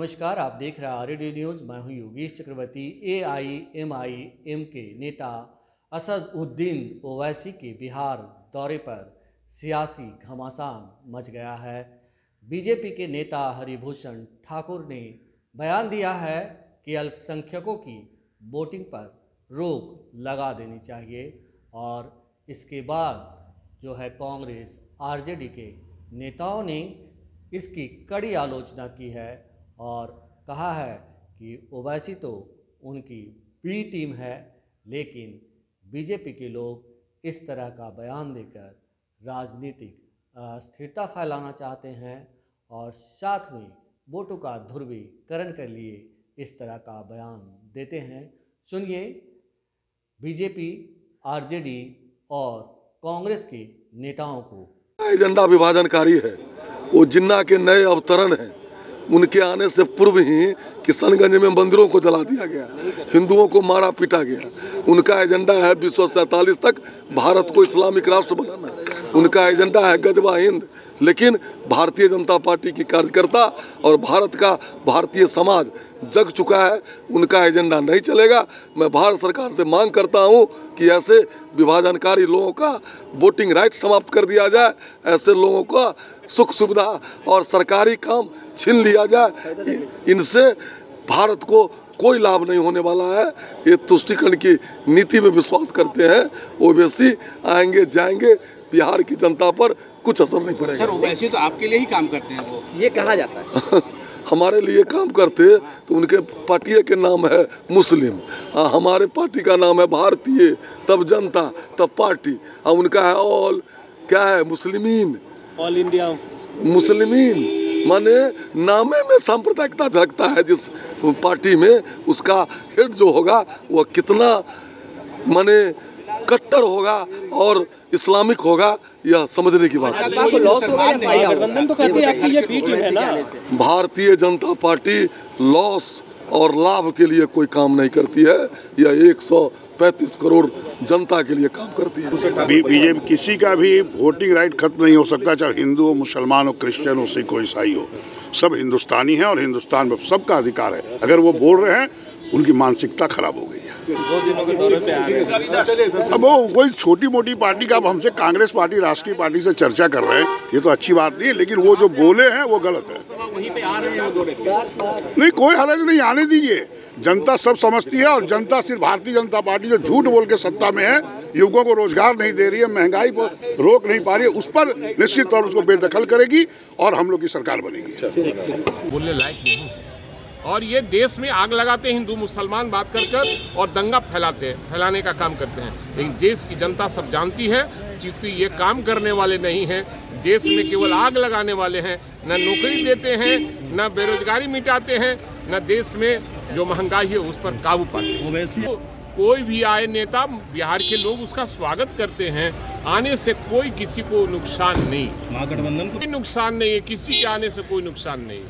नमस्कार, आप देख रहे हैं आरडी न्यूज़। मैं हूं योगेश चक्रवर्ती। AIMIM के नेता असदुद्दीन ओवैसी के बिहार दौरे पर सियासी घमासान मच गया है। बीजेपी के नेता हरिभूषण ठाकुर ने बयान दिया है कि अल्पसंख्यकों की वोटिंग पर रोक लगा देनी चाहिए और इसके बाद जो है कांग्रेस आरजेडी के नेताओं ने इसकी कड़ी आलोचना की है और कहा है कि ओवैसी तो उनकी बी टीम है, लेकिन बीजेपी के लोग इस तरह का बयान देकर राजनीतिक अस्थिरता फैलाना चाहते हैं और साथ में वोटों का ध्रुवीकरण के लिए इस तरह का बयान देते हैं। सुनिए बीजेपी, आरजेडी और कांग्रेस के नेताओं को। एजेंडा विभाजनकारी है। वो जिन्ना के नए अवतरण हैं, उनके आने से पूर्व ही किशनगंज में मंदिरों को जला दिया गया, हिंदुओं को मारा पीटा गया। उनका एजेंडा है 2047 तक भारत को इस्लामिक राष्ट्र बनाना। उनका एजेंडा है गजवा हिंद। लेकिन भारतीय जनता पार्टी की कार्यकर्ता और भारत का भारतीय समाज जग चुका है, उनका एजेंडा नहीं चलेगा। मैं भारत सरकार से मांग करता हूं कि ऐसे विभाजनकारी लोगों का वोटिंग राइट समाप्त कर दिया जाए, ऐसे लोगों का सुख सुविधा और सरकारी काम छीन लिया जाए। इनसे भारत को कोई लाभ नहीं होने वाला है। ये तुष्टीकरण की नीति में विश्वास करते हैं। ओवैसी आएंगे जाएंगे, बिहार की जनता पर कुछ असर नहीं पड़ेगा। सर, ओवैसी तो आपके लिए ही काम करते हैं, वो ये कहा जाता है। हमारे लिए काम करते तो उनके पार्टी के नाम है मुस्लिम, हमारे पार्टी का नाम है भारतीय, तब जनता तब पार्टी, और उनका है ऑल, क्या है, मुस्लिमीन, ऑल इंडिया मुस्लिमीन। माने नामे में सांप्रदायिकता झलकता है। जिस पार्टी में उसका हेड जो होगा वह कितना माने कट्टर होगा और इस्लामिक होगा, यह समझने की बात है। भारतीय जनता पार्टी लॉस और लाभ के लिए कोई काम नहीं करती है। यह 135 करोड़ जनता के लिए काम करती है। बीजेपी किसी का भी वोटिंग राइट खत्म नहीं हो सकता, चाहे हिंदू हो, मुसलमान हो, क्रिश्चियन हो, सिख हो, ईसाई हो। सब हिंदुस्तानी हैं और हिंदुस्तान में सबका अधिकार है। अगर वो बोल रहे हैं, उनकी मानसिकता खराब हो गई है। 2 दिनों के दौरे पे आ रहे हैं। अब वो कोई छोटी मोटी पार्टी का, अब हमसे कांग्रेस पार्टी राष्ट्रीय पार्टी से चर्चा कर रहे हैं, ये तो अच्छी बात नहीं है, लेकिन वो जो बोले हैं वो गलत है। वहीं पे आ रहे हैं वो दौरे पे। नहीं, कोई हरज नहीं, आने दीजिए। जनता सब समझती है और जनता सिर्फ भारतीय जनता पार्टी जो झूठ बोल के सत्ता में है, युवकों को रोजगार नहीं दे रही है, महंगाई को रोक नहीं पा रही है, उस पर निश्चित तौर पर उसको बेदखल करेगी और हम लोग की सरकार बनेगी। बोलने लायक नहीं है और ये देश में आग लगाते हैं, हिंदू मुसलमान बात कर और दंगा फैलाने का काम करते हैं। लेकिन देश की जनता सब जानती है, क्योंकि ये काम करने वाले नहीं हैं, देश में केवल आग लगाने वाले हैं। न नौकरी देते हैं, न बेरोजगारी मिटाते हैं, न देश में जो महंगाई है उस पर काबू पाते हैं। कोई भी आए नेता, बिहार के लोग उसका स्वागत करते हैं। आने से कोई किसी को नुकसान नहीं, महागठबंधन को नुकसान नहीं है, किसी के आने से कोई नुकसान नहीं।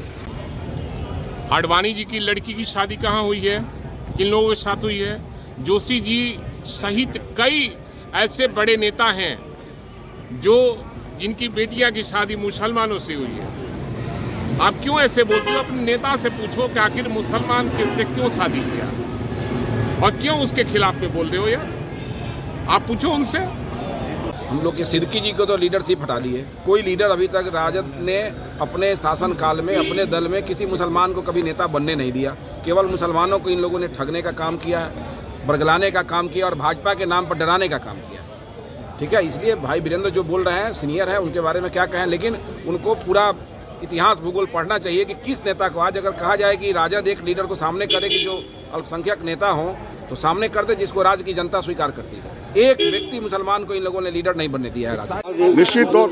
आडवाणी जी की लड़की की शादी कहाँ हुई है, किन लोगों के साथ हुई है? जोशी जी सहित कई ऐसे बड़े नेता हैं जिनकी बेटियां की शादी मुसलमानों से हुई है। आप क्यों ऐसे बोलते हो? अपने नेता से पूछो कि आखिर मुसलमान किससे क्यों शादी किया और क्यों उसके खिलाफ में बोल रहे हो यार? आप पूछो उनसे। हम लोग के सिद्दीकी जी को तो लीडरशिप हटा दी है। कोई लीडर अभी तक राजद ने अपने शासन काल में अपने दल में किसी मुसलमान को कभी नेता बनने नहीं दिया। केवल मुसलमानों को इन लोगों ने ठगने का काम किया, बरगलाने का काम किया और भाजपा के नाम पर डराने का काम किया। ठीक है, इसलिए भाई वीरेंद्र जो बोल रहे हैं, सीनियर है, उनके बारे में क्या कहें, लेकिन उनको पूरा इतिहास भूगोल पढ़ना चाहिए कि किस नेता को आज अगर कहा जाए कि राजद एक लीडर को सामने करे कि जो अल्पसंख्यक नेता हो तो सामने कर दे जिसको राज्य की जनता स्वीकार करती है। एक व्यक्ति मुसलमान को इन लोगों ने लीडर नहीं बनने दिया है। निश्चित तौर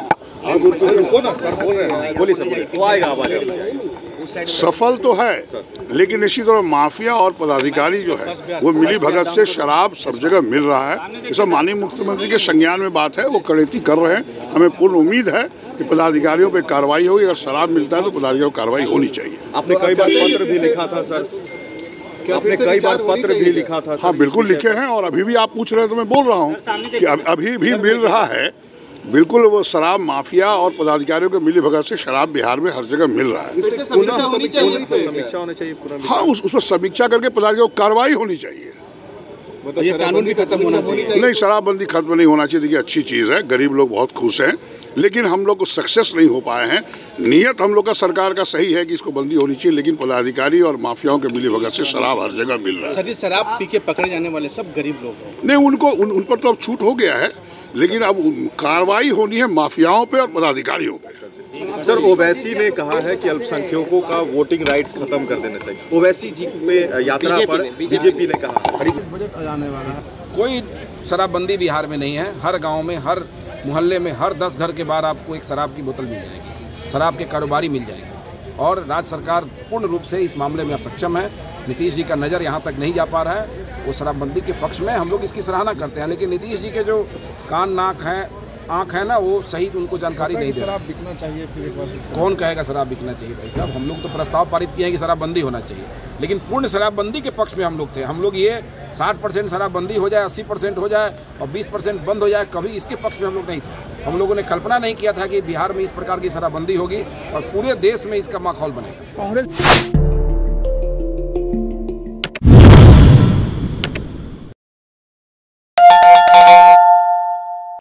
सफल तो है, लेकिन निश्चित तौर माफिया और पदाधिकारी जो है वो मिली भगत से शराब सब जगह मिल रहा है। ये सब माननीय मुख्यमंत्री के संज्ञान में बात है, वो कड़ेती कर रहे हैं। हमें पूर्ण उम्मीद है कि पदाधिकारियों पे कार्रवाई होगी। अगर शराब मिलता है तो पदाधिकारियों को कार्रवाई होनी चाहिए। आपने कई बार पत्र भी लिखा था सर, आपने कई बार पत्र भी लिखा था। हाँ बिल्कुल लिखे हैं और अभी भी आप पूछ रहे हैं तो मैं बोल रहा हूँ कि अभी भी मिल रहा है। बिल्कुल वो शराब माफिया और पदाधिकारियों के मिली भगत से शराब बिहार में हर जगह मिल रहा है। समीक्षा होनी चाहिए पूरा। हाँ, उस पर समीक्षा करके पदाधिकारियों को कार्रवाई होनी चाहिए। ये कानून भी खत्म होना चाहिए। नहीं, शराबबंदी खत्म नहीं होना चाहिए। देखिए, अच्छी चीज़ है, गरीब लोग बहुत खुश हैं, लेकिन हम लोग को सक्सेस नहीं हो पाए हैं। नियत हम लोग का सरकार का सही है कि इसको बंदी होनी चाहिए, लेकिन पदाधिकारी और माफियाओं के मिली भगत से शराब हर जगह मिल रहा है। सर, शराब पी के पकड़े जाने वाले सब गरीब लोग हैं। नहीं, उनको उन पर तो अब छूट हो गया है, लेकिन अब कार्रवाई होनी है माफियाओं पे और पदाधिकारियों पे। सर, ओवैसी ने कहा है कि अल्पसंख्यकों का वोटिंग राइट खत्म कर देना चाहिए। ओवैसी जी पे यात्रा पर बीजेपी ने कहा बजट आने वाला है। कोई शराबबंदी बिहार में नहीं है। हर गांव में, हर मोहल्ले में, हर 10 घर के बाहर आपको एक शराब की बोतल मिल जाएगी, शराब के कारोबारी मिल जाएंगे। और राज्य सरकार पूर्ण रूप से इस मामले में असक्षम है। नीतीश जी का नज़र यहाँ तक नहीं जा पा रहा है। वो शराबबंदी के पक्ष में हम लोग इसकी सराहना करते हैं, लेकिन नीतीश जी के जो कान नाक हैं, आँख है ना, वो सही उनको जानकारी नहीं दे। शराब बिकना चाहिए, फिर एक बार कौन कहेगा शराब बिकना चाहिए? भाई साहब, हम लोग तो प्रस्ताव पारित किए हैं कि शराबबंदी होना चाहिए, लेकिन पूर्ण शराबबंदी के पक्ष में हम लोग थे। हम लोग ये 60% शराबबंदी हो जाए, 80% हो जाए और 20% बंद हो जाए, कभी इसके पक्ष में हम लोग नहीं थे। हम लोगों ने कल्पना नहीं किया था कि बिहार में इस प्रकार की शराबबंदी होगी और पूरे देश में इसका माहौल बनेगा।